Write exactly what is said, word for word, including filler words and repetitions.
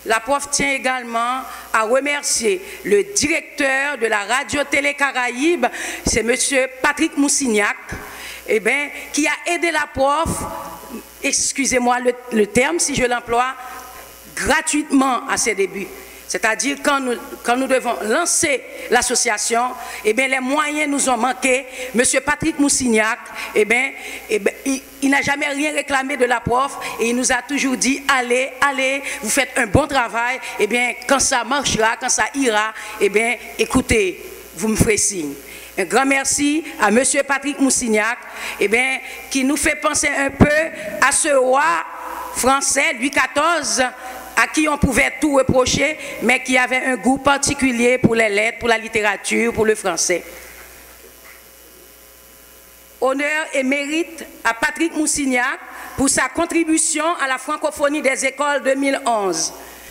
La prof tient également à remercier le directeur de la Radio-Télé Caraïbe, c'est M. Patrick Moussignac, eh bien, qui a aidé la prof, excusez-moi le, le terme si je l'emploie, gratuitement à ses débuts. C'est-à-dire quand nous, quand nous devons lancer l'association, eh bien, les moyens nous ont manqué. Monsieur Patrick Moussignac, eh bien, eh bien, il, il n'a jamais rien réclamé de la prof et il nous a toujours dit allez, allez, vous faites un bon travail. Eh bien, quand ça marchera, quand ça ira, eh bien, écoutez, vous me ferez signe. Un grand merci à monsieur Patrick Moussignac, eh bien, qui nous fait penser un peu à ce roi français, Louis quatorze, à qui on pouvait tout reprocher, mais qui avait un goût particulier pour les lettres, pour la littérature, pour le français. Honneur et mérite à Patrick Moussignac pour sa contribution à la francophonie des écoles deux mille onze.